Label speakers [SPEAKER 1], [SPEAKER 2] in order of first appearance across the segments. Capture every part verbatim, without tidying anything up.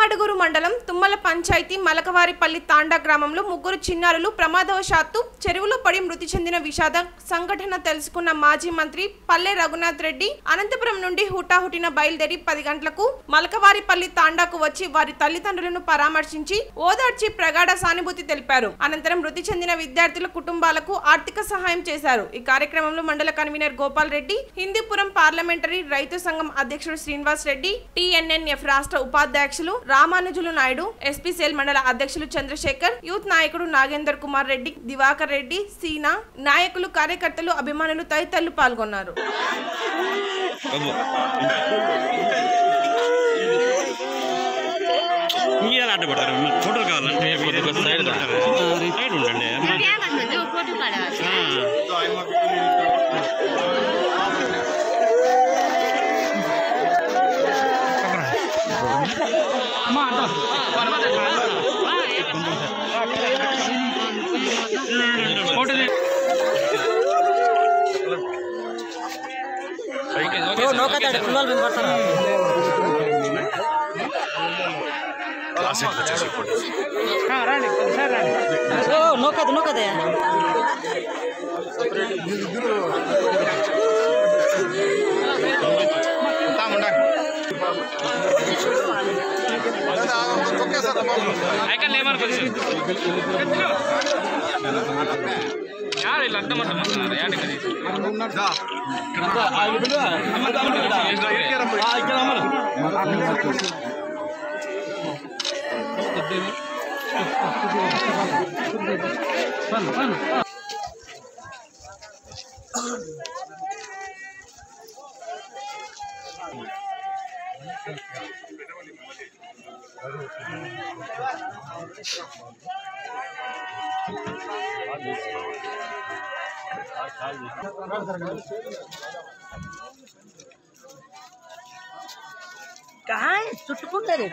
[SPEAKER 1] రామడుగురు మండలం తుమ్మల పంచాయతీ మలకవారిపల్లి తాండా గ్రామంలో ముగ్గురు చిన్నారులు ప్రమాదవశాత్తు చెరువులో పడి మృతి చెందిన విషాద సంఘటన తెలుసుకున్న మాజీ మంత్రి పల్లె రఘునాథ్ రెడ్డి అనంతపురం నుండి హుటాహుటిన బయలుదేరి పది గంటలకు మలకవారిపల్లి తాండాకు వచ్చి వారి తల్లిదండ్రులను పరామర్శించి ఓదార్చి ప్రగాఢ సానుభూతి తెలిపారు. అనంతరం మృతి చెందిన విద్యార్థుల కుటుంబాలకు ఆర్థిక సహాయం చేశారు. ఈ కార్యక్రమంలో మండల కన్వీనర్ గోపాల్ రెడ్డి, హిందూపురం పార్లమెంటరీ రైతు సంఘం అధ్యక్షుడు శ్రీనివాస్ రెడ్డి, టీఎన్ఎన్ఎఫ్ రాష్ట్ర ఉపాధ్యక్షులు రామానుజులు నాయుడు, ఎస్పీసీఎల్ మండల అధ్యక్షులు చంద్రశేఖర్, యూత్ నాయకుడు నాగేందర్ కుమార్ రెడ్డి, దివాకర్ రెడ్డి, సీనా నాయకులు, కార్యకర్తలు, అభిమానులు తదితరులు పాల్గొన్నారు.
[SPEAKER 2] నోకదు నోకదే काय చుట్టుకుంటారు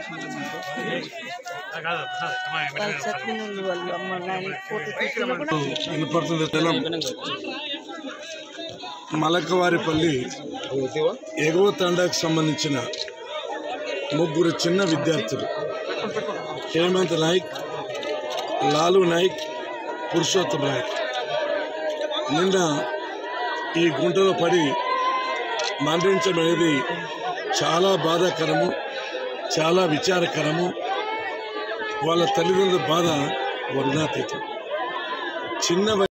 [SPEAKER 3] మలకవారిపల్లి ఎగువ తండాకు సంబంధించిన ముగ్గురు చిన్న విద్యార్థులు హేమంత్ నాయక్, లాలు నాయక్, పురుషోత్తమ్ నాయక్ నిన్న ఈ గుంటలో పడి మరణించడం అనేది చాలా బాధాకరము, చాలా విచారకరము. వాళ్ళ తల్లిదండ్రుల బాధ వర్ణాతీతం. చిన్న